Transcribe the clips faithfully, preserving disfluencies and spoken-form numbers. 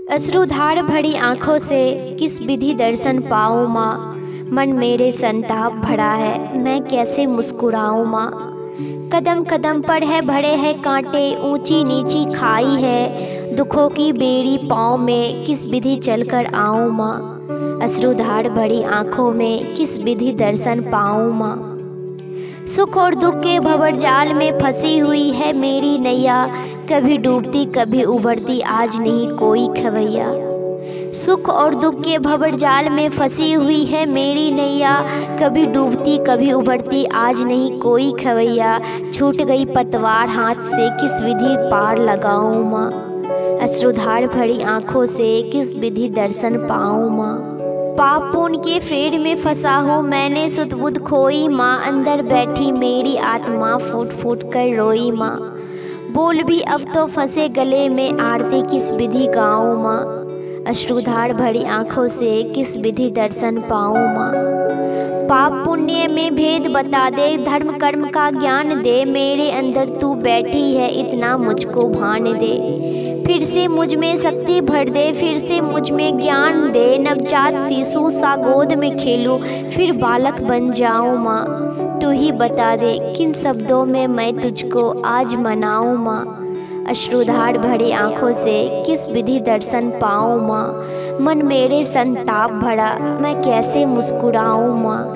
अश्रुधार भरी आँखों से किस विधि दर्शन पाऊँ माँ। मन मेरे संताप भरा है, मैं कैसे मुस्कुराऊँ माँ। कदम कदम पर है भरे हैं कांटे, ऊंची नीची खाई है। दुखों की बेड़ी पाँव में किस विधि चलकर आऊँ माँ। अश्रुधार भरी आँखों में किस विधि दर्शन पाऊँ माँ। सुख और दुख के भंवर जाल में फंसी हुई है मेरी नैया। कभी डूबती कभी उभरती, आज नहीं कोई खवैया। सुख और दुख के भंवर जाल में फंसी हुई है मेरी नैया। कभी डूबती कभी उभरती, आज नहीं कोई खवैया। छूट गई पतवार हाथ से, किस विधि पार लगाऊं माँ। अश्रुधार भरी आँखों से किस विधि दर्शन पाऊं माँ। पाप पुण्य के फेर में फंसा हूँ मैंने, सुध बुध खोई माँ। अंदर बैठी मेरी आत्मा फूट फूट कर रोई माँ। बोल भी अब तो फंसे गले में, आरती किस विधि गाऊँ माँ। अश्रुधार भरी आँखों से किस विधि दर्शन पाऊँ माँ। पाप पुण्य में भेद बता दे, धर्म कर्म का ज्ञान दे। मेरे अंदर तू बैठी है, इतना मुझको भान दे। फिर से मुझ में शक्ति भर दे, फिर से मुझ में ज्ञान दे। नवजात शिशु सा गोद में खेलूं, फिर बालक बन जाऊं माँ। तू ही बता दे किन शब्दों में मैं तुझको आज मनाऊं माँ। अश्रुधार भरी आँखों से किस विधि दर्शन पाऊँ माँ। मन मेरे संताप भरा, मैं कैसे मुस्कुराऊँ माँ।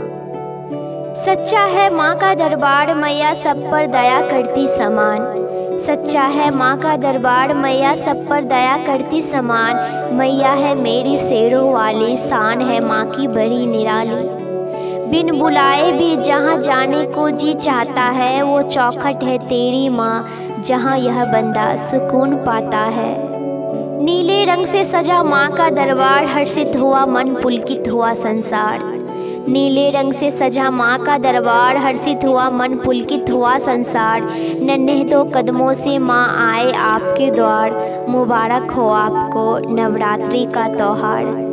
सच्चा है माँ का दरबार, मैया सब पर दया करती समान। सच्चा है माँ का दरबार, मैया सब पर दया करती समान। मैया है मेरी शेरों वाली, शान है माँ की बड़ी निराली। बिन बुलाए भी जहाँ जाने को जी चाहता है, वो चौखट है तेरी माँ, जहाँ यह बंदा सुकून पाता है। नीले रंग से सजा माँ का दरबार, हर्षित हुआ मन पुलकित हुआ संसार। नीले रंग से सजा माँ का दरबार, हर्षित हुआ मन पुलकित हुआ संसार। नन्हे दो कदमों से माँ आए आपके द्वार, मुबारक हो आपको नवरात्रि का त्योहार।